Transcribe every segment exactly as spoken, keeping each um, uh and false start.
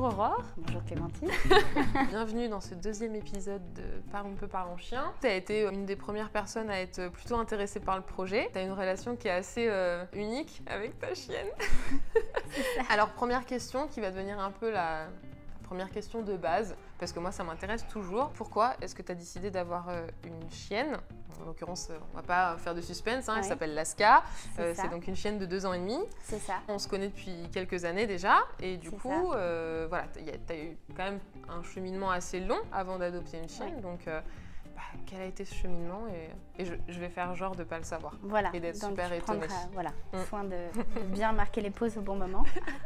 Aurore. Bonjour Clémentine. Bienvenue dans ce deuxième épisode de Parlons peu, parlons chien. Tu as été une des premières personnes à être plutôt intéressée par le projet. Tu as une relation qui est assez euh, unique avec ta chienne. Alors première question qui va devenir un peu la... Première question de base, parce que moi ça m'intéresse toujours. Pourquoi est-ce que tu as décidé d'avoir euh, une chienne? En l'occurrence, on va pas faire de suspense, hein, ouais. Elle s'appelle Laska. C'est euh, donc une chienne de deux ans et demi. C'est ça. On se connaît depuis quelques années déjà. Et du coup, euh, voilà, tu as eu quand même un cheminement assez long avant d'adopter une chienne. Ouais. Donc, euh, bah, quel a été ce cheminement? Et, et je, je vais faire genre de ne pas le savoir. Voilà. Et d'être super tu étonnée. Prendras, voilà, mm. soin de, de bien marquer les pauses au bon moment.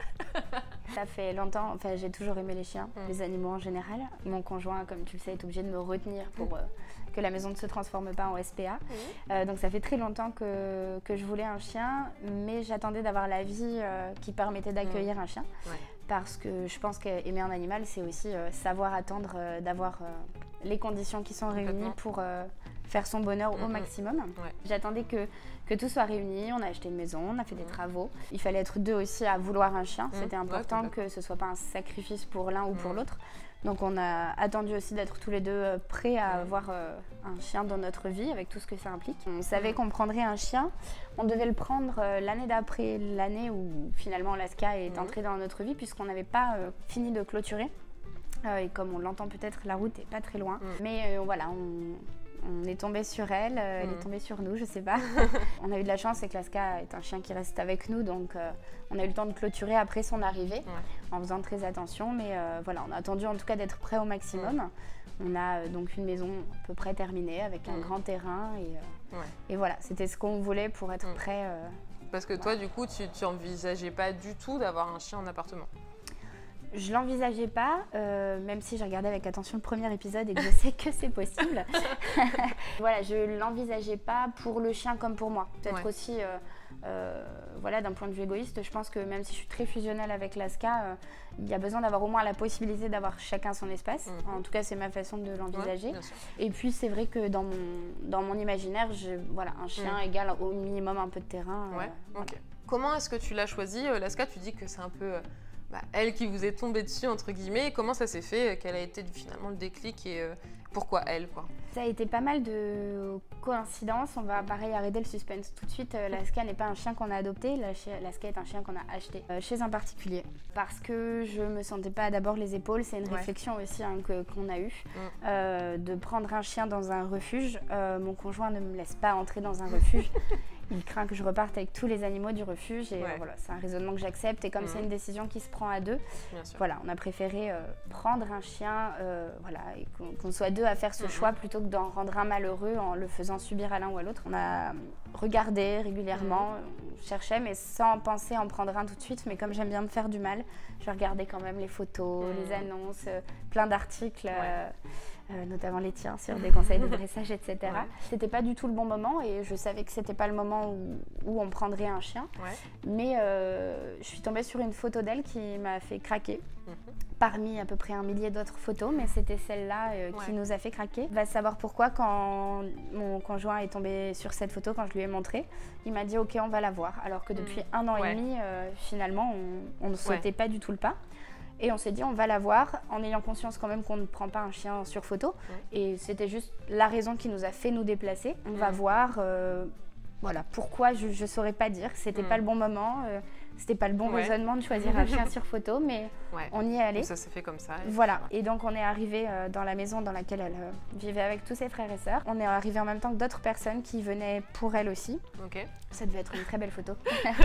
Ça fait longtemps, enfin j'ai toujours aimé les chiens, mm. les animaux en général. Mon conjoint, comme tu le sais, est obligé de me retenir pour euh, que la maison ne se transforme pas en S P A. Mm. Euh, donc ça fait très longtemps que, que je voulais un chien, mais j'attendais d'avoir la vie euh, qui permettait d'accueillir mm. un chien. Ouais. Parce que je pense qu'aimer un animal, c'est aussi euh, savoir attendre euh, d'avoir euh, les conditions qui sont réunies pour euh, faire son bonheur mm-hmm. au maximum. Ouais. J'attendais que, que tout soit réuni, on a acheté une maison, on a fait mm. des travaux. Il fallait être deux aussi à vouloir un chien. Mm. C'était important ouais, que ce ne soit pas un sacrifice pour l'un ou mm. pour l'autre. Donc on a attendu aussi d'être tous les deux euh, prêts à mm. avoir euh, un chien dans notre vie, avec tout ce que ça implique. On savait mm. qu'on prendrait un chien. On devait le prendre euh, l'année d'après, l'année où finalement Laska est mm. entrée dans notre vie, puisqu'on n'avait pas euh, fini de clôturer. Euh, et comme on l'entend peut-être, la route n'est pas très loin. Mm. Mais euh, voilà, on... On est tombé sur elle, euh, mmh. elle est tombée sur nous, je sais pas. On a eu de la chance, c'est que Laska est un chien qui reste avec nous, donc euh, on a eu le temps de clôturer après son arrivée, ouais. en faisant très attention. Mais euh, voilà, on a attendu en tout cas d'être prêt au maximum. Mmh. On a euh, donc une maison à peu près terminée, avec un mmh. grand terrain. Et, euh, ouais. et voilà, c'était ce qu'on voulait pour être mmh. prêt. Euh, Parce que toi, ouais. du coup, tu n'envisageais pas du tout d'avoir un chien en appartement? Je l'envisageais pas, euh, même si j'ai regardé avec attention le premier épisode et que je sais que c'est possible. Voilà, je l'envisageais pas pour le chien comme pour moi. Peut-être ouais. aussi, euh, euh, voilà, d'un point de vue égoïste, je pense que même si je suis très fusionnelle avec Laska, euh, il y a besoin d'avoir au moins la possibilité d'avoir chacun son espace. Mm-hmm. En tout cas, c'est ma façon de l'envisager. Ouais, et puis, c'est vrai que dans mon, dans mon imaginaire, je, voilà, un chien mm. égale au minimum un peu de terrain. Ouais. Euh, okay. Voilà. Comment est-ce que tu l'as choisi, Laska? Tu dis que c'est un peu... Bah, elle qui vous est tombée dessus, entre guillemets. Comment ça s'est fait? Quel a été finalement le déclic et euh, pourquoi elle, quoi? Ça a été pas mal de coïncidences. On va pareil arrêter le suspense tout de suite. Euh, Laska n'est pas un chien qu'on a adopté. Laska est un chien qu'on a acheté euh, chez un particulier. Parce que je me sentais pas d'abord les épaules. C'est une ouais. réflexion aussi hein, que, qu'on a eue. Mm. Euh, de prendre un chien dans un refuge. Euh, mon conjoint ne me laisse pas entrer dans un refuge. Il craint que je reparte avec tous les animaux du refuge et ouais. euh, voilà, c'est un raisonnement que j'accepte et comme mmh. c'est une décision qui se prend à deux, voilà, on a préféré euh, prendre un chien euh, voilà, et qu'on, qu'on soit deux à faire ce mmh. choix plutôt que d'en rendre un malheureux en le faisant subir à l'un ou à l'autre. On a regardé régulièrement, mmh. on cherchait mais sans penser en prendre un tout de suite, mais comme j'aime bien me faire du mal, je regardais quand même les photos, mmh. les annonces, euh, plein d'articles. Ouais. Euh, Euh, notamment les tiens sur des conseils de dressage, et cetera. Ouais. C'était pas du tout le bon moment et je savais que c'était pas le moment où, où on prendrait un chien. Ouais. Mais euh, je suis tombée sur une photo d'elle qui m'a fait craquer. Mm-hmm. Parmi à peu près un millier d'autres photos, mais c'était celle-là euh, qui ouais. nous a fait craquer. Va savoir pourquoi quand mon conjoint est tombé sur cette photo, quand je lui ai montré, il m'a dit ok on va la voir. Alors que depuis mm. un an ouais. et demi, euh, finalement, on, on ne sautait ouais. pas du tout le pas. Et on s'est dit, on va la voir, en ayant conscience quand même qu'on ne prend pas un chien sur photo. Mmh. Et c'était juste la raison qui nous a fait nous déplacer. On mmh. va voir, euh, voilà, pourquoi, je ne saurais pas dire. C'était mmh. pas le bon moment, euh, c'était pas le bon ouais. raisonnement de choisir un chien sur photo, mais ouais. on y est allé. Donc ça s'est fait comme ça. Et voilà, et donc on est arrivé euh, dans la maison dans laquelle elle euh, vivait avec tous ses frères et sœurs. On est arrivé en même temps que d'autres personnes qui venaient pour elle aussi. Okay. Ça devait être une très belle photo.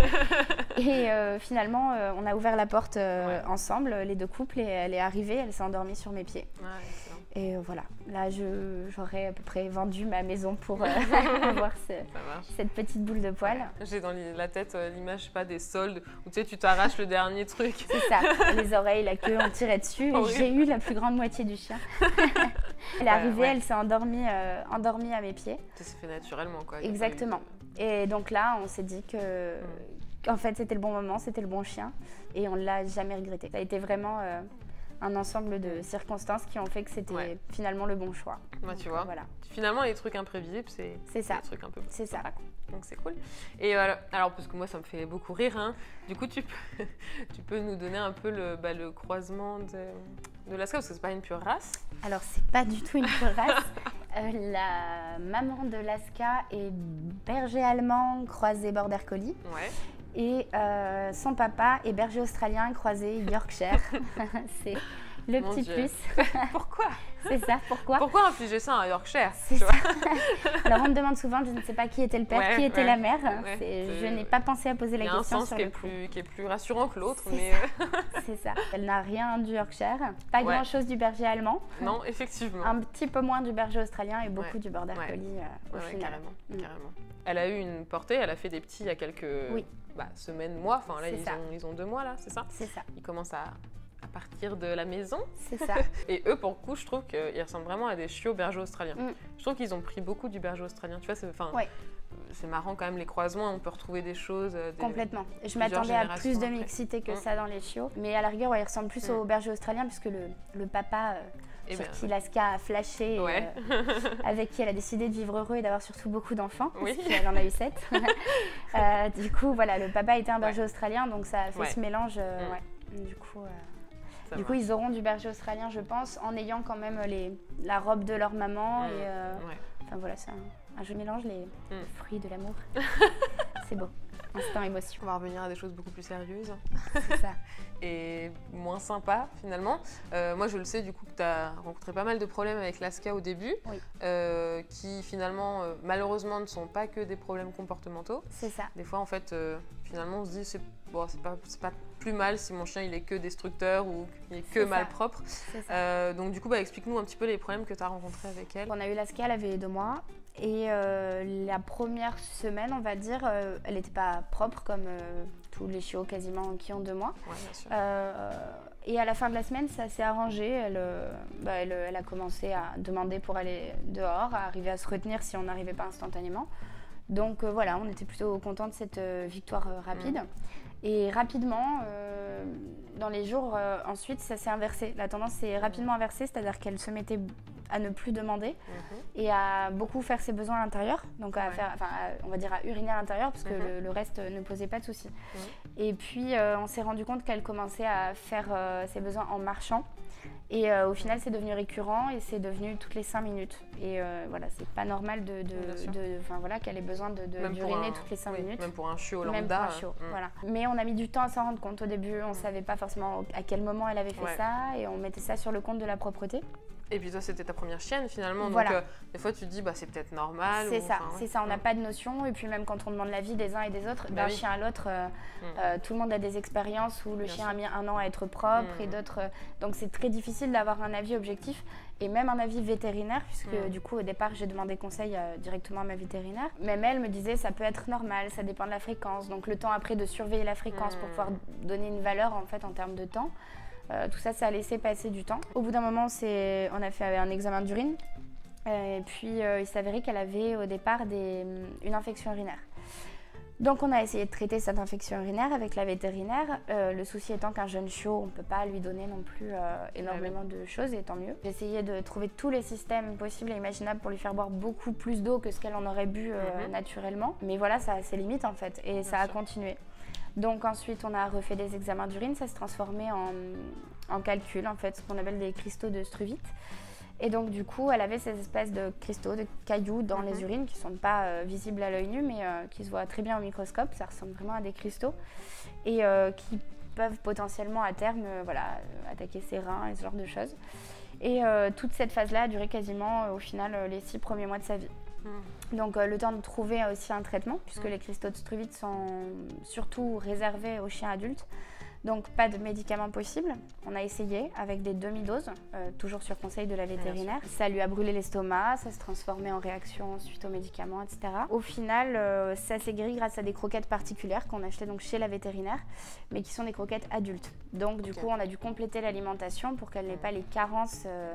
Et euh, finalement, euh, on a ouvert la porte euh, ouais. ensemble, les deux couples, et elle est arrivée, elle s'est endormie sur mes pieds. Ouais, et euh, voilà, là je, j'aurais à peu près vendu ma maison pour euh, avoir ce, cette petite boule de poil. Ouais. J'ai dans la tête euh, l'image, je sais pas, des soldes où tu sais, tu t'arraches le dernier truc. C'est ça, les oreilles, la queue, on tirait dessus et j'ai eu la plus grande moitié du chien. Elle est arrivée, ouais. elle s'est endormie, euh, endormie à mes pieds. Ça s'est fait naturellement quoi. Exactement. Et donc là, on s'est dit que, mm. qu'en fait c'était le bon moment, c'était le bon chien et on ne l'a jamais regretté. Ça a été vraiment... Euh, un ensemble de circonstances qui ont fait que c'était Ouais. finalement le bon choix. Ouais, Donc, tu vois. euh, voilà. Finalement, les trucs imprévisibles, c'est C'est ça. des trucs un peu C'est ça. Donc c'est cool. Et alors, alors, parce que moi, ça me fait beaucoup rire, hein, du coup, tu peux, tu peux nous donner un peu le, bah, le croisement de, de Laska, parce que c'est pas une pure race. Alors, c'est pas du tout une pure race. Euh, la maman de Laska est berger allemand croisé border collie. Ouais. Et euh, son papa est berger australien croisé Yorkshire. C'est le Mon petit Dieu. plus. Pourquoi C'est ça, pourquoi Pourquoi infliger ça à un Yorkshire? C'est tu ça. vois Alors on me demande souvent, je ne sais pas qui était le père, Ouais, qui était ouais, la mère. ouais, C'est- c'est- je n'ai pas pensé à poser Il la y a un question sens sur qui est, le coup. plus, qui est plus rassurant que l'autre, C'est mais C'est ça. Elle n'a rien du Yorkshire, pas Ouais. grand-chose du berger allemand, non, effectivement. un petit peu moins du berger australien et beaucoup Ouais. du border Ouais. collie euh, au Ouais, ouais, final. carrément, Mm. carrément. Elle a eu une portée, elle a fait des petits il y a quelques Oui. bah, semaines, mois. Enfin là, C'est ils ça. ont, ils ont deux mois là, c'est ça? C'est ça, Ils commencent à, à partir de la maison. c'est ça. Et eux, pour le coup, je trouve qu'ils ressemblent vraiment à des chiots bergers australiens. Mm. Je trouve qu'ils ont pris beaucoup du berger australien. Tu vois, c'est enfin, Ouais. c'est marrant quand même les croisements. On peut retrouver des choses. euh, Des... Complètement. Et je plusieurs m'attendais à générations plus de après. mixité que Mm. ça dans les chiots. Mais à la rigueur, ouais, il ressemble plus Mm. au berger australien puisque le, le papa euh, Eh sur ben, qui Laska a flashé, et, Ouais. euh, avec qui elle a décidé de vivre heureux et d'avoir surtout beaucoup d'enfants, Oui. parce qu'elle en a eu sept. Euh, du coup, voilà, le papa était un berger Ouais. australien, donc ça a fait Ouais. ce mélange. euh, Mm. ouais. Du coup, euh, Ça du va. coup, ils auront du berger australien, je pense, en ayant quand même les, la robe de leur maman. Mm. Et, euh, Ouais. enfin voilà, c'est un, un jeu mélange, les Mm. fruits de l'amour. C'est beau. Instant émotion, On va revenir à des choses beaucoup plus sérieuses c'est ça. et moins sympas finalement. Euh, moi, je le sais du coup que tu as rencontré pas mal de problèmes avec Laska au début, Oui. euh, qui finalement, euh, malheureusement, ne sont pas que des problèmes comportementaux. C'est ça. Des fois, en fait, euh, finalement, on se dit c'est bon, c'est pas, c'est pas plus mal si mon chien il est que destructeur ou qu'il est que C'est ça. malpropre. C'est ça. Euh, donc du coup, bah, explique-nous un petit peu les problèmes que tu as rencontrés avec elle. On a eu Laska, elle avait deux mois. Et euh, la première semaine, on va dire, euh, elle n'était pas propre comme euh, tous les chiots quasiment qui ont deux mois. Ouais, bien sûr. Euh, et à la fin de la semaine, ça s'est arrangé. Elle, euh, bah, elle, elle a commencé à demander pour aller dehors, à arriver à se retenir si on n'arrivait pas instantanément. Donc euh, voilà, on était plutôt contents de cette euh, victoire euh, rapide. Mm. Et rapidement, euh, dans les jours euh, ensuite, ça s'est inversé. La tendance s'est rapidement inversée, c'est-à-dire qu'elle se mettait à ne plus demander Mhm. et à beaucoup faire ses besoins à l'intérieur, donc à Ouais. faire, enfin, à- on va dire à uriner à l'intérieur, parce que Mhm. le, le reste ne posait pas de soucis. Mhm. Et puis, euh, on s'est rendu compte qu'elle commençait à faire euh, ses besoins en marchant. Et euh, au final, c'est devenu récurrent et c'est devenu toutes les cinq minutes. Et euh, voilà, c'est pas normal de, de, Bien sûr. de- enfin, voilà, qu'elle ait besoin de, de- Même pour d'uriner un- toutes les cinq oui, minutes. Même pour un chiot Même lambda. pour un chiot, euh, mm. voilà. Mais on a mis du temps à s'en rendre compte. Au début, on savait pas forcément à quel moment elle avait fait Ouais. ça et on mettait ça sur le compte de la propreté. Et puis toi, c'était ta première chienne finalement. Voilà. Donc euh, des fois, tu te dis, bah, c'est peut-être normal. C'est ou- ça, enfin, ouais. c'est ça. On n'a Mm. pas de notion. Et puis même quand on demande l'avis des uns et des autres, Bah d'un oui. chien à l'autre, euh, Mm. euh, tout le monde a des expériences où le Bien chien sûr. a mis un an à être propre Mm. et d'autres. euh, donc c'est très difficile d'avoir un avis objectif et même un avis vétérinaire, puisque Mm. du coup au départ j'ai demandé conseil euh, directement à ma vétérinaire. Même elle me disait ça peut être normal, ça dépend de la fréquence. Donc le temps après de surveiller la fréquence pour Mm. pouvoir donner une valeur en fait en termes de temps. Euh, tout ça, ça a laissé passer du temps. Au bout d'un moment, c'est, on a fait un examen d'urine. Euh, et puis, euh, il s'avérait qu'elle avait au départ des, une infection urinaire. Donc, on a essayé de traiter cette infection urinaire avec la vétérinaire. Euh, le souci étant qu'un jeune chiot, on ne peut pas lui donner non plus euh, énormément de choses, et tant mieux. J'ai essayé de trouver tous les systèmes possibles et imaginables pour lui faire boire beaucoup plus d'eau que ce qu'elle en aurait bu euh, Mhm. naturellement. Mais voilà, ça a ses limites en fait, et ça a sûr. continué. Donc ensuite, on a refait des examens d'urine, ça se transformait en, en calcul, en fait, ce qu'on appelle des cristaux de struvite. Et donc du coup, elle avait ces espèces de cristaux, de cailloux dans Mhm. les urines qui ne sont pas euh, visibles à l'œil nu, mais euh, qui se voient très bien au microscope. Ça ressemble vraiment à des cristaux et euh, qui peuvent potentiellement à terme euh, voilà, euh, attaquer ses reins et ce genre de choses. Et euh, toute cette phase-là a duré quasiment euh, au final euh, les six premiers mois de sa vie. Mm. Donc euh, le temps de trouver aussi un traitement, puisque Mm. les cristaux de struvite sont surtout réservés aux chiens adultes. Donc pas de médicaments possibles. On a essayé avec des demi-doses, euh, toujours sur conseil de la vétérinaire. Ça lui a brûlé l'estomac, ça se transformait en réaction suite aux médicaments, et cetera. Au final, euh, ça s'est guéri grâce à des croquettes particulières qu'on achetait donc chez la vétérinaire, mais qui sont des croquettes adultes. Donc du Ok. coup, on a dû compléter l'alimentation pour qu'elle n'ait Mm. pas les carences euh,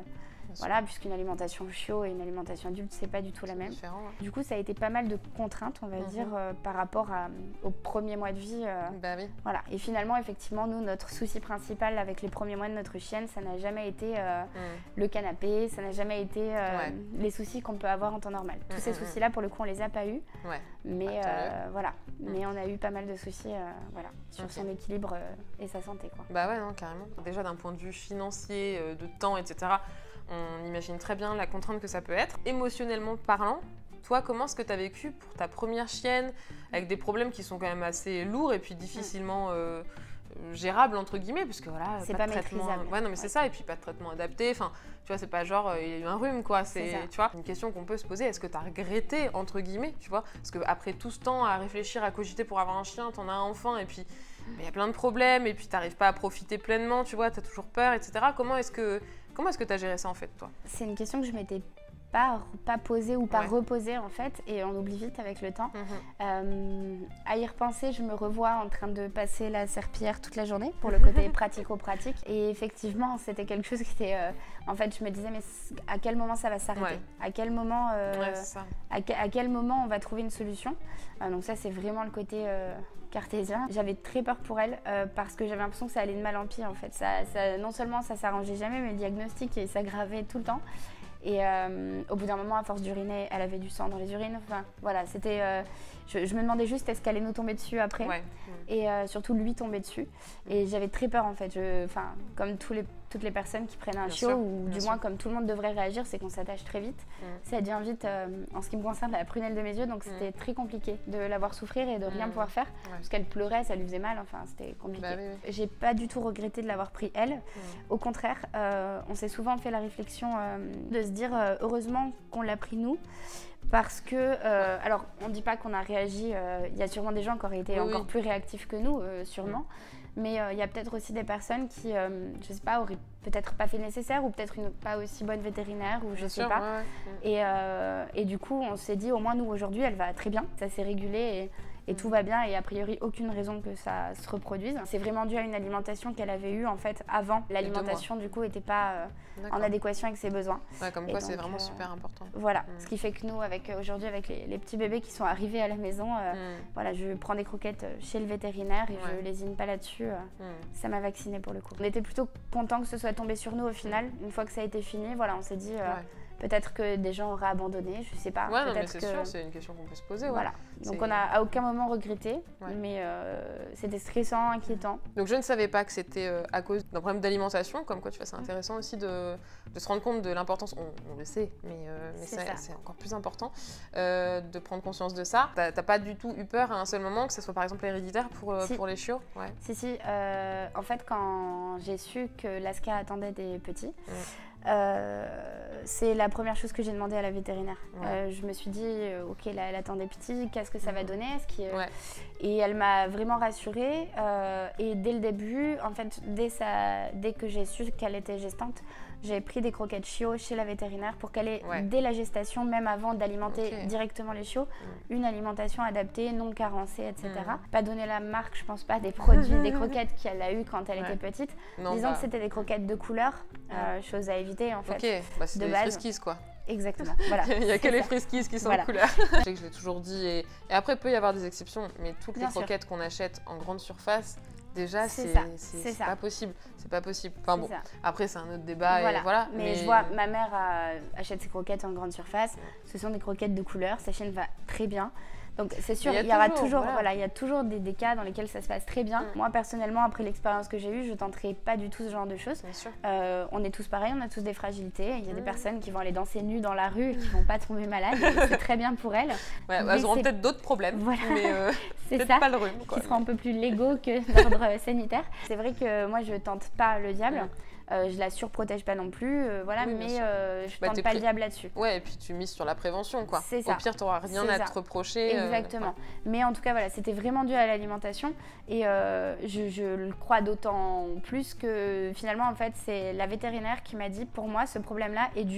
Voilà, puisqu'une alimentation chiot et une alimentation adulte, c'est pas du tout la même. Différent, ouais. Du coup, ça a été pas mal de contraintes, on va mm-hmm. dire, euh, par rapport à, au premier mois de vie. Euh, bah oui. Voilà. Et finalement, effectivement, nous, notre souci principal avec les premiers mois de notre chienne, ça n'a jamais été euh, mm. le canapé, ça n'a jamais été euh, ouais. les soucis qu'on peut avoir en temps normal. Tous mm-hmm. ces soucis-là, pour le coup, on les a pas eus. Ouais. Mais euh, voilà. Mm. Mais on a eu pas mal de soucis, euh, voilà, sur okay. son équilibre euh, et sa santé, quoi. Bah ouais, non, carrément. Déjà, d'un point de vue financier, euh, de temps, et cetera, on imagine très bien la contrainte que ça peut être. Émotionnellement parlant, toi, comment est-ce que tu as vécu pour ta première chienne, avec des problèmes qui sont quand même assez lourds et puis difficilement euh, gérables, entre guillemets, parce que voilà, c'est pas, pas de traitement. maîtrisable. Ouais, non, mais ouais. c'est ça, et puis pas de traitement adapté. Enfin, tu vois, c'est pas genre, euh, il y a eu un rhume, quoi. C'est, tu vois, une question qu'on peut se poser. Est-ce que tu as regretté, entre guillemets, tu vois? Parce qu'après tout ce temps à réfléchir, à cogiter pour avoir un chien, t'en as un enfant, et puis il y a plein de problèmes, et puis t'arrives pas à profiter pleinement, tu vois, t'as toujours peur, et cetera. Comment est-ce que comment est-ce que t'as géré ça, en fait, toi? C'est une question que je m'étais pas, pas posée ou pas ouais. reposée, en fait, et on oublie vite avec le temps. Mm-hmm. Euh, à y repenser, je me revois en train de passer la serpillière toute la journée, pour le côté pratico-pratique. Et effectivement, c'était quelque chose qui était... Euh, en fait, je me disais, mais à quel moment ça va s'arrêter? ouais. À quel moment euh, ouais, c'est ça. À, que, à quel moment on va trouver une solution? euh, Donc ça, c'est vraiment le côté... Euh, cartésien. J'avais très peur pour elle euh, parce que j'avais l'impression que ça allait de mal en pire, en fait. Ça, ça, non seulement ça s'arrangeait jamais, mais le diagnostic s'aggravait tout le temps. Et euh, au bout d'un moment, à force d'uriner, elle avait du sang dans les urines. Enfin, voilà, c'était... Euh, je, je me demandais juste est-ce qu'elle allait nous tomber dessus après. Ouais. Et euh, surtout lui tomber dessus. Et j'avais très peur, en fait. Je, enfin, comme tous les, toutes les personnes qui prennent un bien chiot, sûr, ou du sûr. moins comme tout le monde devrait réagir, c'est qu'on s'attache très vite. Mm. Ça devient vite, euh, en ce qui me concerne, la prunelle de mes yeux. Donc c'était mm. très compliqué de la voir souffrir et de rien mm. pouvoir faire. Ouais. Parce qu'elle pleurait, ça lui faisait mal. Enfin, c'était compliqué. Bah, oui, oui. J'ai pas du tout regretté de l'avoir pris elle. Mm. Au contraire, euh, on s'est souvent fait la réflexion euh, de se dire euh, heureusement qu'on l'a pris nous. Parce que, euh, alors on ne dit pas qu'on a réagi, il euh, y a sûrement des gens qui auraient été oui, encore oui. plus réactifs que nous, euh, sûrement. Oui. Mais il euh, y a peut-être aussi des personnes qui, euh, je sais pas, auraient peut-être pas fait le nécessaire ou peut-être une pas aussi bonne vétérinaire ou je bien sais sûr, pas. Ouais, ouais. Et, euh, et du coup, on s'est dit au moins nous aujourd'hui, elle va très bien, ça s'est régulé et, et tout va bien et a priori aucune raison que ça se reproduise. C'est vraiment dû à une alimentation qu'elle avait eue en fait avant. L'alimentation du coup n'était pas euh, en adéquation avec ses besoins. Ouais, comme quoi c'est vraiment euh, super important. Voilà, mm. ce qui fait que nous, avec aujourd'hui avec les, les petits bébés qui sont arrivés à la maison, euh, mm. voilà, je prends des croquettes chez le vétérinaire et ouais. je lésine pas là-dessus. Euh, mm. Ça m'a vaccinée pour le coup. On était plutôt contents que ce soit tombé sur nous au final. Une fois que ça a été fini, voilà, on s'est dit euh, ouais. peut-être que des gens auraient abandonné, je sais pas. Ouais, non, mais que... c'est sûr, c'est une question qu'on peut se poser. Ouais. Voilà. Donc on n'a à aucun moment regretté, ouais. mais euh, c'était stressant, inquiétant. Donc je ne savais pas que c'était euh, à cause d'un problème d'alimentation, comme quoi tu vois, c'est intéressant aussi de, de se rendre compte de l'importance, on, on le sait, mais, euh, mais c'est, c'est encore plus important euh, de prendre conscience de ça. T'as, t'as pas du tout eu peur à un seul moment que ce soit par exemple héréditaire pour, euh, si. pour les chiots? Ouais. Si, si. Euh, en fait, quand j'ai su que Laska attendait des petits, mmh. Euh, c'est la première chose que j'ai demandé à la vétérinaire. Ouais. Euh, je me suis dit, euh, ok, là, elle attend des petits, qu'est-ce que ça va donner? Est-ce qu'il, euh... ouais. Et elle m'a vraiment rassurée. Euh, et dès le début, en fait, dès, sa... dès que j'ai su qu'elle était gestante, j'ai pris des croquettes chiots chez la vétérinaire pour qu'elle ait, ouais. dès la gestation, même avant d'alimenter okay. directement les chiots, mmh. une alimentation adaptée, non carencée, et cetera. Mmh. Pas donner la marque, je pense pas, des produits, des croquettes qu'elle a eues quand elle ouais. était petite. Non, disons bah... que c'était des croquettes de couleur, euh, chose à éviter en fait. Ok, bah, c'est de des friskies quoi. Exactement, voilà. Il n'y a que les friskies qui sont voilà. en couleur. Je sais que je l'ai toujours dit, et, et après, il peut y avoir des exceptions, mais toutes Bien les croquettes sûr. qu'on achète en grande surface, déjà, c'est, c'est, c'est, c'est, c'est pas possible. C'est pas possible. Enfin c'est bon, ça. Après, c'est un autre débat. Voilà. Et voilà mais, mais je vois, ma mère a, achète ses croquettes en grande surface. Ce sont des croquettes de couleur. Sa chienne va très bien. Donc c'est sûr, il y, y aura toujours, toujours, voilà. Voilà, il y a toujours des, des cas dans lesquels ça se passe très bien. Mm. Moi personnellement, après l'expérience que j'ai eue, je tenterai pas du tout ce genre de choses. Euh, on est tous pareils, on a tous des fragilités. Il y a mm. des personnes qui vont aller danser nues dans la rue et qui vont pas tomber malades. C'est très bien pour elles. Ouais, elles auront peut-être d'autres problèmes, voilà. mais euh, c'est peut-être ça, pas le rhume. Quoi. Qui sera un peu plus légaux que d'ordre sanitaire. C'est vrai que moi je tente pas le diable. Mm. Euh, je la surprotège pas non plus, euh, voilà, oui, mais euh, je bah, tente pas pré... le diable là-dessus. Ouais, et puis tu mises sur la prévention, quoi. C'est ça. Au pire, tu n'auras rien c'est à ça. te reprocher. Exactement. Euh, ouais. Mais en tout cas, voilà, c'était vraiment dû à l'alimentation et euh, je, je le crois d'autant plus que finalement, en fait, c'est la vétérinaire qui m'a dit, pour moi, ce problème-là est dû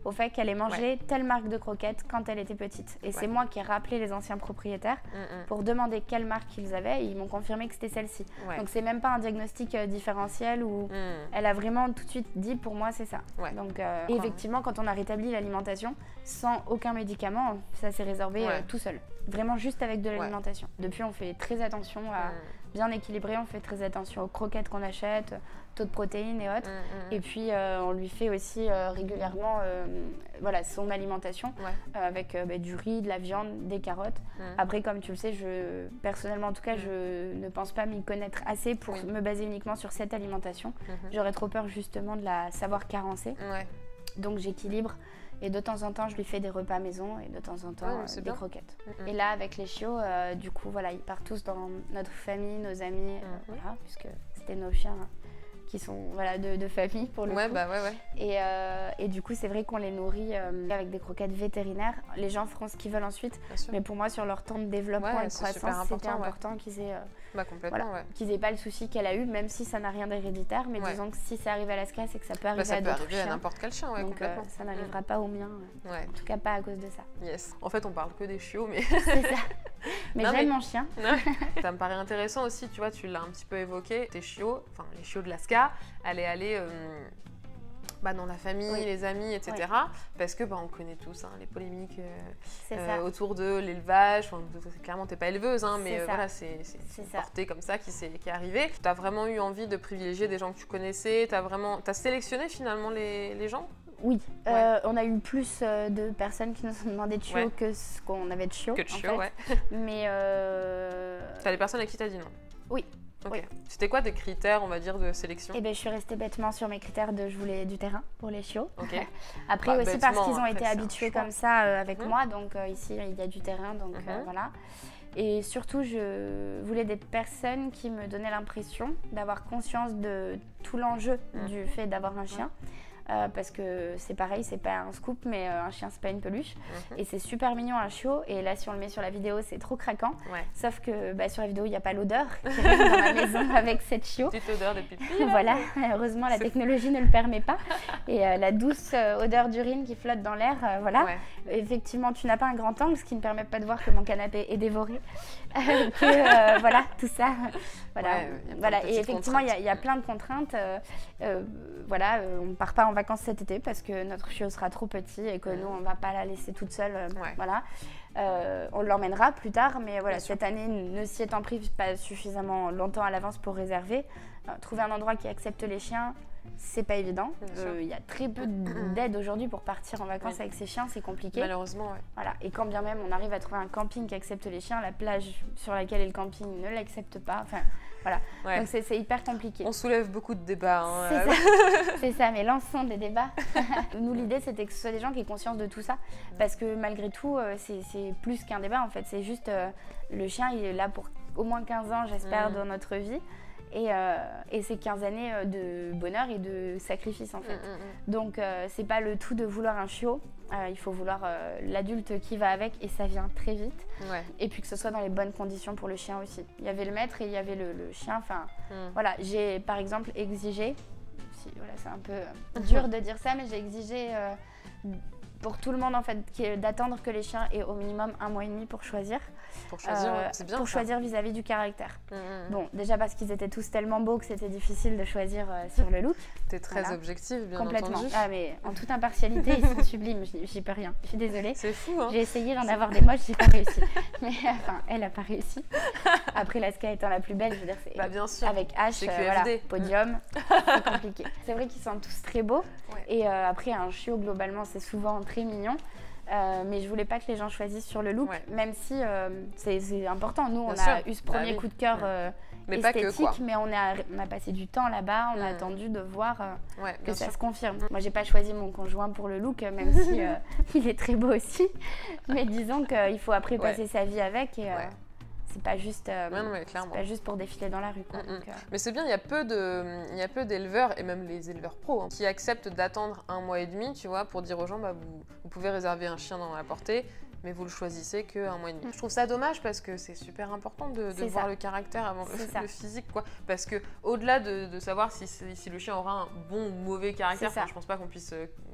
au fait qu'elle ait mangé ouais. telle marque de croquettes quand elle était petite. Et ouais. c'est moi qui ai rappelé les anciens propriétaires mmh. pour demander quelle marque ils avaient et ils m'ont confirmé que c'était celle-ci. Ouais. Donc c'est même pas un diagnostic euh, différentiel où mmh. elle a vraiment tout de suite dit pour moi c'est ça. Ouais. Donc euh, et effectivement quand on a rétabli l'alimentation sans aucun médicament, ça s'est résorbé ouais. euh, tout seul. Vraiment juste avec de l'alimentation. Ouais. Depuis on fait très attention à mmh. bien équilibrer, on fait très attention aux croquettes qu'on achète, taux de protéines et autres. Mmh, mmh. Et puis euh, on lui fait aussi euh, régulièrement euh, voilà, son alimentation ouais. euh, avec euh, bah, du riz, de la viande, des carottes. Mmh. Après comme tu le sais, je, personnellement en tout cas, mmh. je ne pense pas m'y connaître assez pour oui. me baser uniquement sur cette alimentation. Mmh. J'aurais trop peur justement de la savoir carencer. Ouais. Donc j'équilibre. Et de temps en temps, je lui fais des repas maison et de temps en temps, ouais, euh, des bien. croquettes. Mm-hmm. Et là, avec les chiots, euh, du coup, voilà, ils partent tous dans notre famille, nos amis, mm-hmm. euh, voilà, puisque c'était nos chiens hein, qui sont voilà, de, de famille pour le ouais, coup. Bah, ouais, ouais. Et, euh, et du coup, c'est vrai qu'on les nourrit euh, avec des croquettes vétérinaires. Les gens feront ce qu'ils veulent ensuite. Mais pour moi, sur leur temps de développement ouais, et de croissance, c'était important ouais. qu'ils aient, euh, bah, complètement, voilà, ouais. qu'ils aient pas le souci qu'elle a eu, même si ça n'a rien d'héréditaire. Mais ouais. disons que si ça arrive à Laska, c'est que ça peut arriver bah, ça à d'autres chiens. Ça peut arriver à n'importe quel chien, ouais, donc complètement. Euh, ça n'arrivera mmh. pas au mien. Ouais. En tout cas, pas à cause de ça. Yes. En fait, on parle que des chiots, mais... c'est ça. Mais j'aime mais... mon chien. Ça me paraît intéressant aussi, tu vois, tu l'as un petit peu évoqué. Tes chiots, enfin les chiots de Laska, allaient aller euh, bah, dans la famille, oui. les amis, et cetera. Oui. Parce que bah, on connaît tous hein, les polémiques euh, euh, autour de l'élevage. Enfin, clairement, t'es pas éleveuse, hein, mais euh, voilà, c'est une portée comme ça qui, est, qui est arrivée. Tu as vraiment eu envie de privilégier des gens que tu connaissais. Tu as vraiment, t'as sélectionné finalement les, les gens? Oui, ouais. euh, on a eu plus euh, de personnes qui nous ont demandé de chiots ouais. que ce qu'on avait de chiots. Que de chiots, en fait. ouais. Mais euh... t'as les personnes à qui t'as dit non? Oui. Okay. Oui. C'était quoi tes critères, on va dire, de sélection? Eh ben, je suis restée bêtement sur mes critères de je voulais du terrain pour les chiots. Okay. Après bah, aussi parce qu'ils ont été habitués comme ça euh, avec mmh. moi, donc euh, ici il y a du terrain, donc mmh. euh, voilà. Et surtout, je voulais des personnes qui me donnaient l'impression d'avoir conscience de tout l'enjeu mmh. du fait d'avoir un chien. Mmh. Euh, parce que c'est pareil, c'est pas un scoop, mais euh, un chien c'est pas une peluche. Mm-hmm. Et c'est super mignon un chiot. Et là, si on le met sur la vidéo, c'est trop craquant. Ouais. Sauf que bah, sur la vidéo, il n'y a pas l'odeur qui arrive dans la maison avec cette chiot. Petite odeur de pipi. Voilà, heureusement la technologie ne le permet pas. Et euh, la douce euh, odeur d'urine qui flotte dans l'air, euh, voilà. Ouais. Effectivement, tu n'as pas un grand angle, ce qui ne permet pas de voir que mon canapé est dévoré. que euh, voilà, tout ça. Voilà, ouais, voilà. Et effectivement, il y, y a plein de contraintes. Euh, euh, voilà, euh, on ne part pas en vacances cet été parce que notre chiot sera trop petit et que mmh. nous, on ne va pas la laisser toute seule. Euh, ouais. Voilà. Euh, on l'emmènera plus tard, mais voilà, cette année, ne s'y étant pris pas suffisamment longtemps à l'avance pour réserver, euh, trouver un endroit qui accepte les chiens, c'est pas évident. Il euh, y a très peu d'aide aujourd'hui pour partir en vacances oui. avec ses chiens, c'est compliqué. Malheureusement, oui. Voilà. Et quand bien même on arrive à trouver un camping qui accepte les chiens, la plage sur laquelle est le camping ne l'accepte pas. Enfin, voilà. Ouais. Donc c'est hyper compliqué. On soulève beaucoup de débats. Hein, c'est ça. C'est ça, mais lançons des débats. Nous, l'idée, c'était que ce soit des gens qui aient conscience de tout ça. Parce que malgré tout, euh, c'est plus qu'un débat en fait. C'est juste euh, le chien, il est là pour au moins quinze ans, j'espère, mmh. dans notre vie. Et, euh, et c'est quinze années de bonheur et de sacrifice en fait. Mmh, mmh. Donc euh, c'est pas le tout de vouloir un chiot, euh, il faut vouloir euh, l'adulte qui va avec et ça vient très vite. Ouais. Et puis que ce soit dans les bonnes conditions pour le chien aussi. Il y avait le maître et il y avait le, le chien. Enfin mmh. voilà, j'ai par exemple exigé, si, voilà, c'est un peu dur de dire ça, mais j'ai exigé euh, pour tout le monde en fait d'attendre que les chiens aient au minimum un mois et demi pour choisir. Pour choisir, euh, c'est bien. Pour ça. choisir vis-à-vis -vis du caractère. Mmh. Bon, déjà parce qu'ils étaient tous tellement beaux que c'était difficile de choisir euh, sur le look. T'es très voilà. objective, bien Complètement. entendu. Ah, mais en toute impartialité, ils sont sublimes. J'y peux rien. Je suis désolée. C'est fou, hein. J'ai essayé d'en avoir des moches, j'ai pas réussi. Mais enfin, elle a pas réussi. Après, Laska étant la plus belle, je veux dire, c'est. Bah, bien sûr. Avec H, euh, voilà, podium, c'est compliqué. C'est vrai qu'ils sont tous très beaux. Ouais. Et euh, après, un chiot, globalement, c'est souvent très mignon. Euh, mais je voulais pas que les gens choisissent sur le look, ouais. même si euh, c'est important. Nous, on Bien a sûr. eu ce premier bah, coup de cœur euh, mais esthétique, pas que, mais on a, on a passé du temps là-bas, on mmh. a attendu de voir euh, ouais, que ça sûr. se confirme. Moi, j'ai pas choisi mon conjoint pour le look, même si euh, il est très beau aussi. Mais disons qu'il faut après passer ouais. sa vie avec. Et, euh, ouais. C'est pas juste, euh, ouais, pas juste pour défiler dans la rue. Quoi, mm -hmm. donc, euh... Mais c'est bien, il y a peu de, il y a peu d'éleveurs, et même les éleveurs pros, hein, qui acceptent d'attendre un mois et demi, tu vois, pour dire aux gens, bah, vous, vous pouvez réserver un chien dans la portée, mais vous le choisissez qu'un mois et demi. Mm. Je trouve ça dommage parce que c'est super important de, de voir ça. le caractère avant le, le physique, quoi. Parce que au-delà de, de savoir si, si le chien aura un bon ou mauvais caractère, enfin, je pense pas qu'on puisse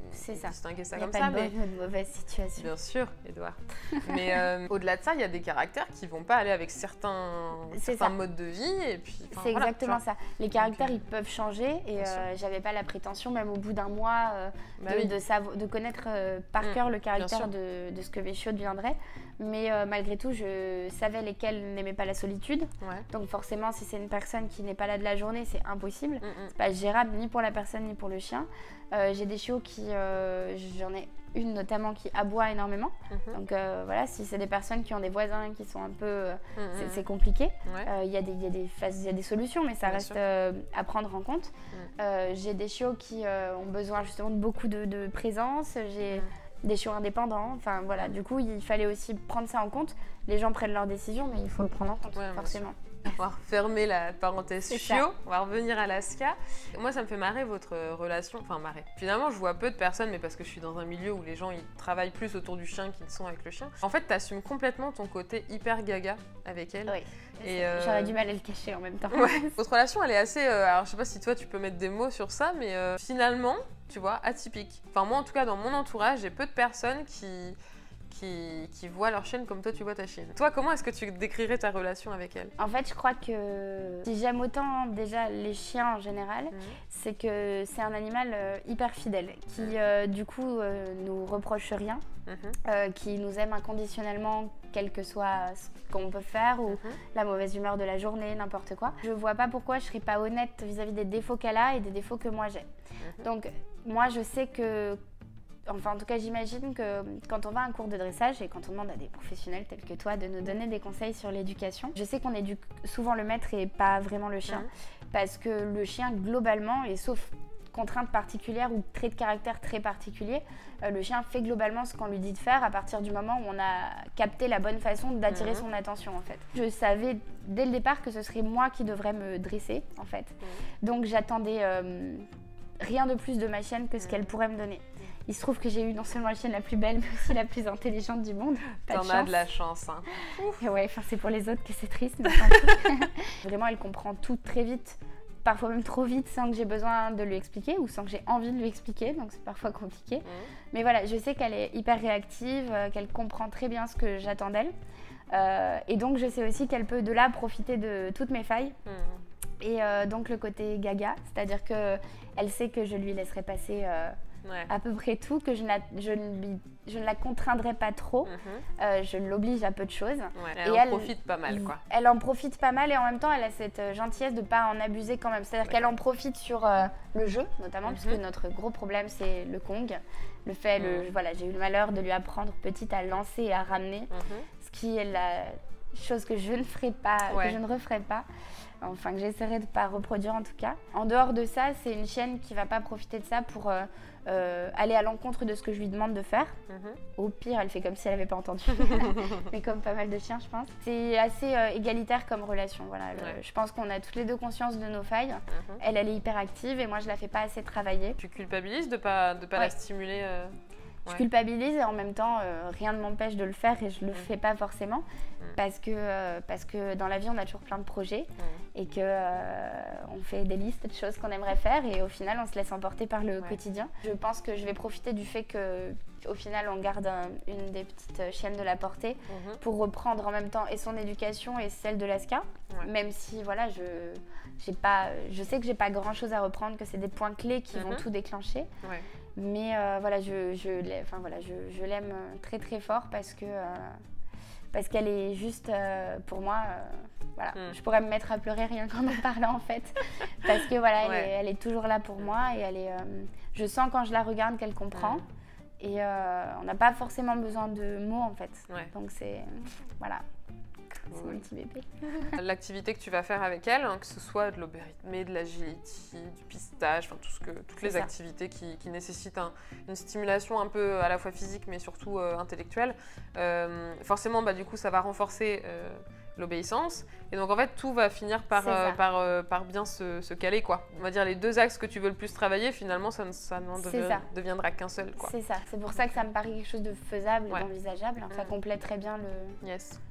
C'est ça. distinguer ça Il y a comme pas ça. de bonne ou de mauvaise situation. Bien sûr, Edouard. Mais euh, au-delà de ça, il y a des caractères qui vont pas aller avec certains, certains modes de vie. Et puis, c'est voilà, exactement ça. Les caractères, Donc, ils peuvent changer. Et euh, j'avais pas la prétention, même au bout d'un mois, euh, bah de, oui. de, savo- de connaître euh, par Mmh, cœur le caractère de, de ce que Véchio deviendrait. Mais euh, malgré tout, je savais lesquels n'aimaient pas la solitude. Ouais. Donc forcément, si c'est une personne qui n'est pas là de la journée, c'est impossible. Mmh, mmh. C'est pas gérable ni pour la personne ni pour le chien. Euh, j'ai des chiots qui, euh, j'en ai une notamment qui aboie énormément. Mmh. Donc euh, voilà, si c'est des personnes qui ont des voisins qui sont un peu, euh, Mmh. c'est, c'est compliqué. Il Ouais. euh, y, a des, y, a des phases- y a des solutions, mais ça Bien reste sûr. euh, à prendre en compte. Mmh. Euh, j'ai des chiots qui euh, ont besoin justement de beaucoup de, de présence. J'ai Mmh. des chiots indépendants. Enfin voilà, du coup, il fallait aussi prendre ça en compte. Les gens prennent leurs décisions, mais il faut le prendre en compte, Ouais, bien forcément. On va refermer la parenthèse C'est chiot, ça. on va revenir à l'Aska. Moi, ça me fait marrer votre relation, enfin marrer. Finalement, je vois peu de personnes, mais parce que je suis dans un milieu où les gens ils travaillent plus autour du chien qu'ils ne sont avec le chien. En fait, tu assumes complètement ton côté hyper gaga avec elle. Oui. Et euh, J'aurais du mal à le cacher en même temps. Ouais. Votre relation, elle est assez. euh, alors, je sais pas si toi, tu peux mettre des mots sur ça, mais euh, finalement, tu vois, atypique. Enfin, moi, en tout cas, dans mon entourage, j'ai peu de personnes qui. Qui, qui voient leur chienne comme toi tu vois ta chienne. Toi, comment est-ce que tu décrirais ta relation avec elle? En fait, je crois que si j'aime autant déjà les chiens en général, Mmh. c'est que c'est un animal euh, hyper fidèle, qui euh, du coup euh, nous reproche rien, Mmh. euh, qui nous aime inconditionnellement, quel que soit ce qu'on peut faire ou Mmh. la mauvaise humeur de la journée, n'importe quoi. Je vois pas pourquoi je serais pas honnête vis-à-vis des défauts qu'elle a et des défauts que moi j'ai. Mmh. Donc moi, je sais que enfin, en tout cas, j'imagine que quand on va à un cours de dressage et quand on demande à des professionnels tels que toi de nous donner des conseils sur l'éducation, je sais qu'on éduque souvent le maître et pas vraiment le chien. Mmh. Parce que le chien, globalement, et sauf contraintes particulières ou traits de caractère très particuliers, euh, le chien fait globalement ce qu'on lui dit de faire à partir du moment où on a capté la bonne façon d'attirer Mmh. son attention, en fait. Je savais dès le départ que ce serait moi qui devrais me dresser, en fait. Mmh. Donc, j'attendais euh, rien de plus de ma chienne que ce Mmh. qu'elle pourrait me donner. Il se trouve que j'ai eu non seulement la chienne la plus belle, mais aussi la plus intelligente du monde. Pas de T'en as chance. de la chance, hein. Et ouais, enfin, c'est pour les autres que c'est triste. Mais tant pis. Vraiment, elle comprend tout très vite, parfois même trop vite, sans que j'ai besoin de lui expliquer ou sans que j'ai envie de lui expliquer. Donc c'est parfois compliqué. Mmh. Mais voilà, je sais qu'elle est hyper réactive, euh, qu'elle comprend très bien ce que j'attends d'elle. Euh, et donc, je sais aussi qu'elle peut de là profiter de toutes mes failles. Mmh. Et euh, donc, le côté gaga, c'est-à-dire qu'elle sait que je lui laisserai passer euh, Ouais. à peu près tout, que je, la, je, ne, lui- je ne la contraindrai pas trop. Mmh. Euh, je l'oblige à peu de choses. Ouais. Et Elle en elle- profite pas mal, quoi. Elle en profite pas mal et en même temps, elle a cette euh, gentillesse de ne pas en abuser quand même. C'est-à-dire qu'elle en profite sur euh, le jeu, notamment, Mhm. puisque notre gros problème, c'est le Kong. Le fait, le, Mhm. voilà, j'ai eu le malheur de lui apprendre petite à lancer et à ramener, Mmh. ce qui est la chose que je ne ferai pas, Ouais. que je ne referai pas. Enfin, que j'essaierai de ne pas reproduire en tout cas. En dehors de ça, c'est une chienne qui ne va pas profiter de ça pour euh, euh, aller à l'encontre de ce que je lui demande de faire. Mmh. Au pire, elle fait comme si elle n'avait pas entendu. Mais comme pas mal de chiens, je pense. C'est assez euh, égalitaire comme relation. Voilà. Le- Ouais. Je pense qu'on a toutes les deux conscience de nos failles. Mmh. Elle, elle est hyper active et moi, je la fais pas assez travailler. Tu culpabilises de pas, de pas Ouais. la stimuler euh, Je Ouais. culpabilise et en même temps, euh, rien ne m'empêche de le faire et je le Mm. fais pas forcément. Mm. Parce, que, euh, parce que dans la vie, on a toujours plein de projets Mmh. et que euh, on fait des listes de choses qu'on aimerait faire et au final, on se laisse emporter par le Ouais. quotidien. Je pense que je vais profiter du fait que au final, on garde un- une des petites euh, chiennes de la portée Mmh. pour reprendre en même temps et son éducation et celle de l'Aska. Ouais. Même si voilà, je, j'ai pas, je sais que j'ai pas grand chose à reprendre, que c'est des points clés qui Mhm. vont tout déclencher. Ouais. Mais euh, voilà, je, je, l'ai- enfin, voilà, je, je l'aime très très fort parce que euh, parce qu'elle est juste euh, pour moi. euh, voilà, Mm. je pourrais me mettre à pleurer rien qu'en en parlant en fait, parce que voilà, elle, Ouais. est, elle est toujours là pour moi et elle est. euh, je sens quand je la regarde qu'elle comprend. Mm. Et euh, on n'a pas forcément besoin de mots en fait. Ouais. Donc c'est voilà, c'est Ouais. mon petit bébé. L'activité que tu vas faire avec elle, hein, que ce soit de l'obérythmie, de l'agility, du pistage, enfin tout ce que, toutes C'est les ça. activités qui, qui nécessitent un- une stimulation un peu à la fois physique mais surtout euh, intellectuelle, euh, forcément bah, du coup ça va renforcer euh, l'obéissance et donc en fait tout va finir par, C'est euh, ça. par, euh, par bien se, se caler quoi. On va dire les deux axes que tu veux le plus travailler finalement ça, ne- ça n'en C'est devi- ça. deviendra qu'un seul quoi. C'est ça. C'est pour ça que ça me paraît quelque chose de faisable et Ouais. d'envisageable. Ça Mm. complète très bien le, Yes.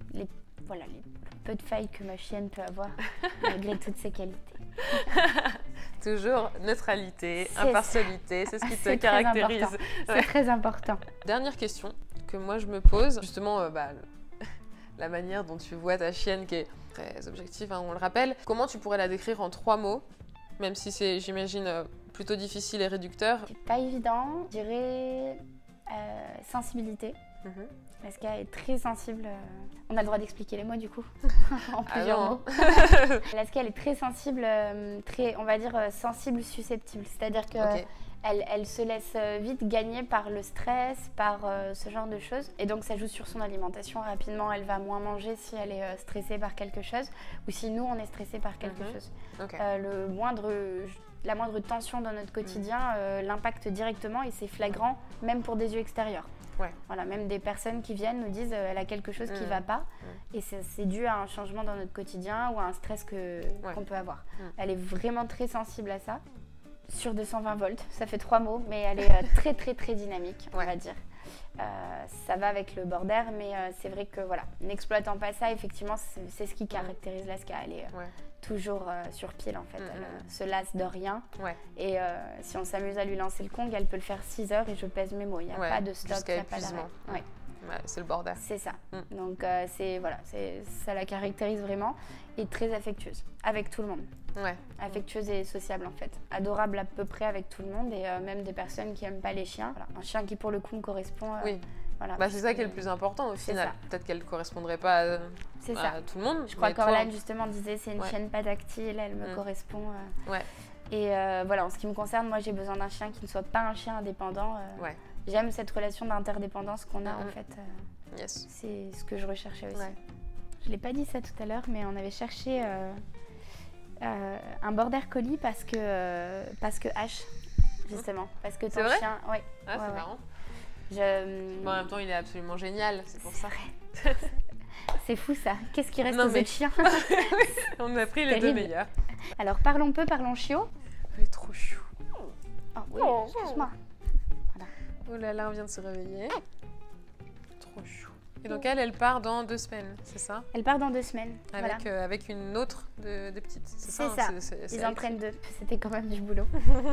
voilà, les peu de failles que ma chienne peut avoir malgré toutes ses qualités. Toujours neutralité, impartialité, c'est ce qui te caractérise. Ouais. C'est très important. Dernière question que moi je me pose, justement, euh, bah, le... la manière dont tu vois ta chienne qui est très objective, hein, on le rappelle. Comment tu pourrais la décrire en trois mots, même si c'est, j'imagine, euh, plutôt difficile et réducteur? C'est pas évident, je dirais euh, sensibilité. Mm-hmm. Laska est très sensible. On a le droit d'expliquer les mots du coup, en plusieurs ah mots. Laska, elle est très sensible, très, on va dire sensible, susceptible. C'est-à-dire que okay. elle, elle se laisse vite gagner par le stress, par euh, ce genre de choses. Et donc ça joue sur son alimentation rapidement. Elle va moins manger si elle est stressée par quelque chose, ou si nous on est stressé par quelque mm-hmm. chose. Okay. Euh, le moindre, la moindre tension dans notre quotidien mm. euh, l'impacte directement et c'est flagrant, même pour des yeux extérieurs. Ouais. Voilà, même des personnes qui viennent nous disent euh, elle a quelque chose mmh. qui ne va pas mmh. et c'est, c'est dû à un changement dans notre quotidien ou à un stress que, ouais. qu'on peut avoir. Mmh. Elle est vraiment très sensible à ça. Sur deux cent vingt volts, ça fait trois mots, mais elle est euh, très très très dynamique, ouais. on va dire. Euh, ça va avec le border, mais euh, c'est vrai que voilà, n'exploitant pas ça, effectivement, c'est, c'est ce qui caractérise Laska. Elle est euh, ouais. toujours euh, sur pile en fait, mmh. elle euh, se lasse de rien. Ouais. Et euh, si on s'amuse à lui lancer le Kong, elle peut le faire six heures et je pèse mes mots. Il n'y a ouais. pas de stop, il n'y a pas d'arrêt. Ouais. Ouais, c'est le border. C'est ça. Mm. Donc euh, c'est, voilà, c'est, ça la caractérise vraiment et très affectueuse avec tout le monde. Ouais. Affectueuse et sociable en fait. Adorable à peu près avec tout le monde et euh, même des personnes qui n'aiment pas les chiens. Voilà. Un chien qui pour le coup me correspond. Euh, oui. Voilà, bah, c'est ça qui est le plus important au final. Peut-être qu'elle ne correspondrait pas à, c'est à ça. tout le monde. Je crois qu'Orlane justement disait c'est une ouais. chienne pas tactile, elle me mm. correspond. Euh, ouais. Et euh, voilà, en ce qui me concerne, moi j'ai besoin d'un chien qui ne soit pas un chien indépendant. Euh, ouais. J'aime cette relation d'interdépendance qu'on a mm-hmm. en fait. Euh, yes. C'est ce que je recherchais aussi. Ouais. Je ne l'ai pas dit ça tout à l'heure, mais on avait cherché euh, euh, un border collie parce que, euh, parce que H, justement. Parce que ton chien. Ouais. Ah, ouais, c'est ouais. marrant. Je... Bon, en même temps, il est absolument génial, c'est pour c'est ça. Vrai. C'est fou ça. Qu'est-ce qui reste non, aux mais... autres chiens? On a pris les deux meilleurs. Alors parlons peu, parlons chiot. Il est trop chou. Oh oui, oh, excuse-moi. Voilà. Oh là là, on vient de se réveiller. Trop chou. Et donc elle, elle part dans deux semaines, c'est ça? Elle part dans deux semaines, avec, voilà. euh, avec une autre de, de petites, c'est, c'est ça, ça. Hein, c'est, c'est, c'est Ils en prennent deux, c'était quand même du boulot.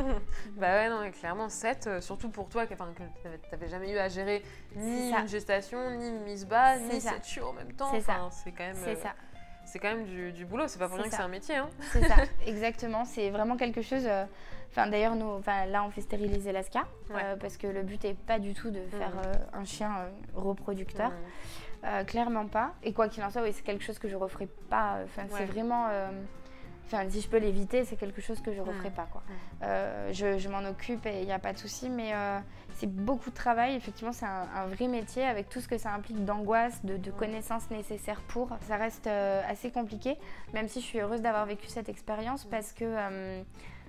Bah ouais, non, mais clairement sept, euh, surtout pour toi, que, que tu n'avais jamais eu à gérer ni une gestation, ni une mise bas, c'est ni sept chiots en même temps. C'est enfin, ça, c'est quand même, c'est euh, ça. C'est quand même du, du boulot, c'est pas pour rien que c'est un métier. Hein. C'est ça, exactement, c'est vraiment quelque chose... Euh, Enfin, d'ailleurs, nous, enfin, là, on fait stériliser Laska ouais. euh, parce que le but n'est pas du tout de faire mmh. euh, un chien euh, reproducteur. Mmh. Euh, clairement pas. Et quoi qu'il en soit, oui, c'est quelque chose que je ne referai pas. Enfin, ouais. c'est vraiment... Enfin, euh, si je peux l'éviter, c'est quelque chose que je ne referai mmh. pas. Quoi. Mmh. Euh, je, je m'en occupe et il n'y a pas de souci, mais euh, c'est beaucoup de travail. Effectivement, c'est un, un vrai métier avec tout ce que ça implique d'angoisse, de, de mmh. connaissances nécessaires pour. Ça reste euh, assez compliqué, même si je suis heureuse d'avoir vécu cette expérience mmh. parce que... Euh,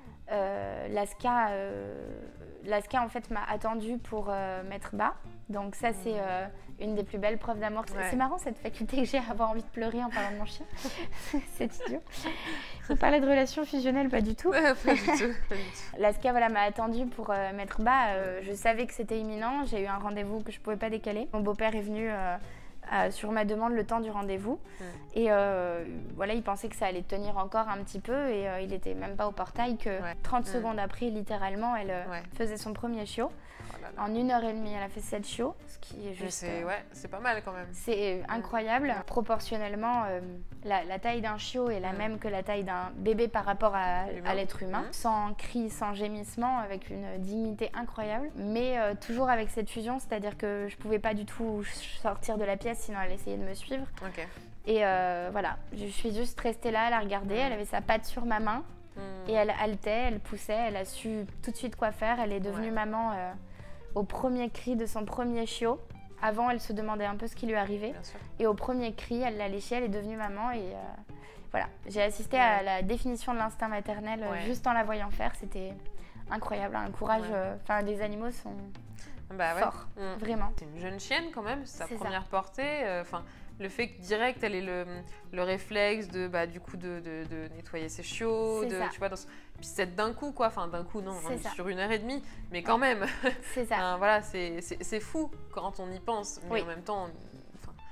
Euh, Laska, euh, Laska en fait m'a attendue pour euh, mettre bas, donc ça c'est euh, une des plus belles preuves d'amour. Ouais. C'est marrant cette faculté que j'ai à avoir envie de pleurer en parlant de mon chien. C'est idiot. On parlait de relations fusionnelles, pas du tout. Ouais, pas du tout, pas du tout. Laska voilà, m'a attendue pour euh, mettre bas. Euh, je savais que c'était imminent. J'ai eu un rendez-vous que je pouvais pas décaler. Mon beau-père est venu. Euh, Euh, sur ma demande le temps du rendez-vous mmh. et euh, voilà, il pensait que ça allait tenir encore un petit peu et euh, il était même pas au portail que ouais. trente mmh. secondes après, littéralement, elle euh, ouais. faisait son premier chiot. Oh là là. En une heure et demie, elle a fait sept chiots, ce qui est juste... C'est, euh, ouais, c'est pas mal quand même. C'est incroyable. Mmh. Proportionnellement, euh, la, la taille d'un chiot est la mmh. même que la taille d'un bébé par rapport à, à l'être humain, mmh. sans cris, sans gémissement, avec une dignité incroyable, mais euh, toujours avec cette fusion, c'est-à-dire que je pouvais pas du tout sortir de la pièce, sinon elle essayait de me suivre. Okay. Et euh, voilà, je suis juste restée là à la regarder, mmh. elle avait sa patte sur ma main, mmh. et elle haletait, elle poussait, elle a su tout de suite quoi faire, elle est devenue ouais. maman euh, au premier cri de son premier chiot. Avant, elle se demandait un peu ce qui lui arrivait. Et au premier cri, elle l'a léché, elle est devenue maman. Et euh, voilà, j'ai assisté ouais. à la définition de l'instinct maternel ouais. juste en la voyant faire. C'était incroyable, un courage. Enfin, ouais. euh, les animaux sont bah, forts, ouais. mmh. vraiment. C'est une jeune chienne quand même, c'est sa c'est première ça. portée. Enfin, euh, le fait que direct, elle ait le, le réflexe de, bah, du coup, de, de, de nettoyer ses chiots, de, tu vois, dans ce... puis c'est d'un coup quoi, enfin d'un coup non, on est sur une heure et demie, mais quand même. C'est ça. Enfin, voilà, c'est, c'est, c'est fou quand on y pense, mais oui. en même temps, on... enfin,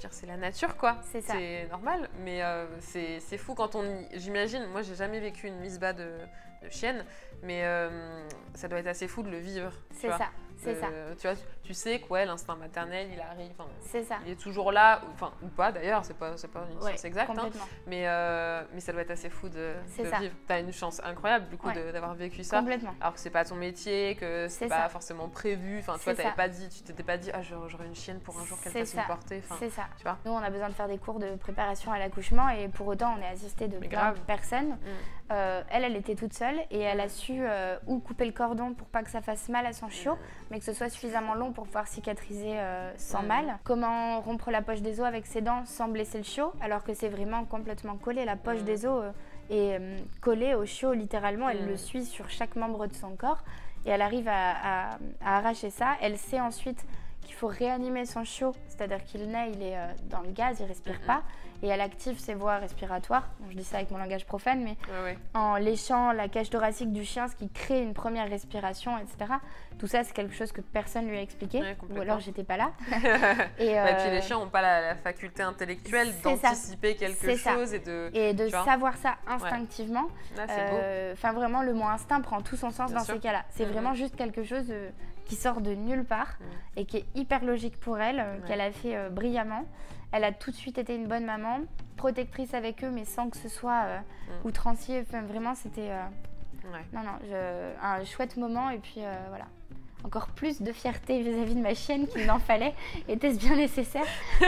veux dire, c'est la nature, quoi. C'est ça. C'est normal, mais euh, c'est c'est fou quand on y... J'imagine, moi, j'ai jamais vécu une mise-bas de, de chienne, mais euh, ça doit être assez fou de le vivre. C'est ça, c'est euh, ça. Tu vois, tu sais que ouais, l'instinct maternel, il arrive, c'est ça. Il est toujours là, enfin, ou pas d'ailleurs, c'est pas, pas une science ouais, exacte, hein, mais, euh, mais ça doit être assez fou de, de vivre. Tu as une chance incroyable, du coup, ouais. d'avoir vécu ça. Complètement. Alors que c'est pas ton métier, que c'est pas ça. forcément prévu, enfin, tu vois, t'avais pas dit, tu t'étais pas dit, ah, j'aurais une chienne pour un jour qu'elle fasse me porter. C'est ça. Tu vois. Nous, on a besoin de faire des cours de préparation à l'accouchement et pour autant, on est assisté de mais plein grave. de personnes. Mm. Euh, elle, elle était toute seule et elle a su euh, où couper le cordon pour pas que ça fasse mal à son chiot, mm. mais que ce soit suffisamment long pour pouvoir cicatriser euh, sans mmh. mal. Comment rompre la poche des os avec ses dents sans blesser le chiot, alors que c'est vraiment complètement collé. La poche mmh. des os euh, est euh, collée au chiot littéralement. Elle mmh. le suit sur chaque membre de son corps et elle arrive à, à, à arracher ça. Elle sait ensuite qu'il faut réanimer son chiot, c'est-à-dire qu'il naît, il est euh, dans le gaz, il respire mmh. pas. Et elle active ses voies respiratoires. Bon, je dis ça avec mon langage profane, mais ouais, ouais. en léchant la cage thoracique du chien, ce qui crée une première respiration, et cetera. Tout ça, c'est quelque chose que personne lui a expliqué, ouais, ou alors j'étais pas là. et, euh... et puis les chiens n'ont pas la, la faculté intellectuelle d'anticiper quelque chose ça. et de, et de savoir ça instinctivement. Ouais. Là, enfin, euh, vraiment, le mot instinct prend tout son sens Bien dans sûr. ces cas-là. C'est mm-hmm. vraiment juste quelque chose euh, qui sort de nulle part mm. et qui est hyper logique pour elle, euh, ouais. qu'elle a fait euh, brillamment. Elle a tout de suite été une bonne maman, protectrice avec eux, mais sans que ce soit euh, mm. outrancier. Enfin, vraiment, c'était euh, ouais. non, non, je, un chouette moment. Et puis, euh, voilà. Encore plus de fierté vis-à-vis de ma chienne qu'il n'en fallait. Était-ce bien nécessaire?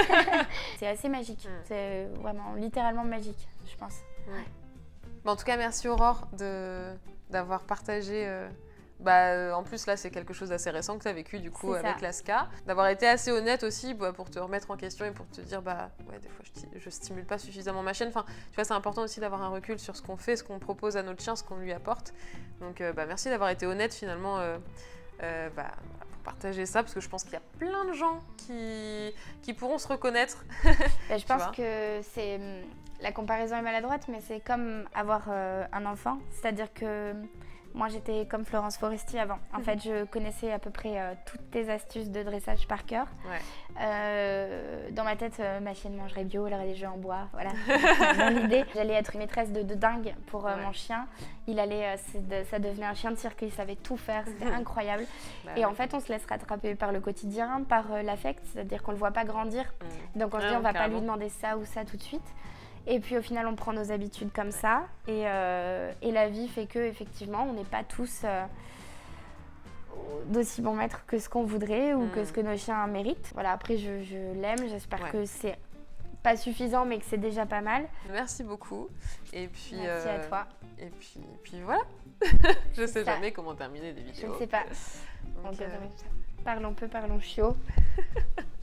C'est assez magique. Mm. C'est vraiment littéralement magique, je pense. Mm. Ouais. Bon, en tout cas, merci Aurore de, d'avoir partagé... Euh... Bah, en plus, là, c'est quelque chose d'assez récent que tu as vécu du coup avec Laska. D'avoir été assez honnête aussi bah, pour te remettre en question et pour te dire, bah ouais, des fois, je, je stimule pas suffisamment ma chienne. Enfin, tu vois, c'est important aussi d'avoir un recul sur ce qu'on fait, ce qu'on propose à notre chien, ce qu'on lui apporte. Donc, euh, bah, merci d'avoir été honnête finalement euh, euh, bah, pour partager ça, parce que je pense qu'il y a plein de gens qui, qui pourront se reconnaître. Bah, je pense vois. que c'est... La comparaison est maladroite, mais c'est comme avoir euh, un enfant. C'est-à-dire que... Moi, j'étais comme Florence Foresti avant. En mmh. fait, je connaissais à peu près euh, toutes tes astuces de dressage par cœur. Ouais. Euh, dans ma tête, euh, ma chienne mangerait bio, elle aurait des jeux en bois. Voilà, mon idée. J'allais être une maîtresse de, de dingue pour euh, ouais. mon chien. Il allait, euh, de, ça devenait un chien de cirque, il savait tout faire, c'était mmh. incroyable. Bah, et ouais. en fait, on se laisse rattraper par le quotidien, par euh, l'affect, c'est-à-dire qu'on ne le voit pas grandir. Mmh. Donc, on se dit, ah, on ne va carrément. pas lui demander ça ou ça tout de suite. Et puis au final, on prend nos habitudes comme ça. Et, euh, et la vie fait que, effectivement, on n'est pas tous euh, d'aussi bons maîtres que ce qu'on voudrait ou mmh. que ce que nos chiens méritent. Voilà, après, je, je l'aime. J'espère ouais. que c'est pas suffisant, mais que c'est déjà pas mal. Merci beaucoup. Et puis, Merci euh, à toi. Et puis, et puis voilà. Je ne sais ça. jamais comment terminer des vidéos. Je ne sais pas. Donc, euh... Parlons peu, parlons chiot.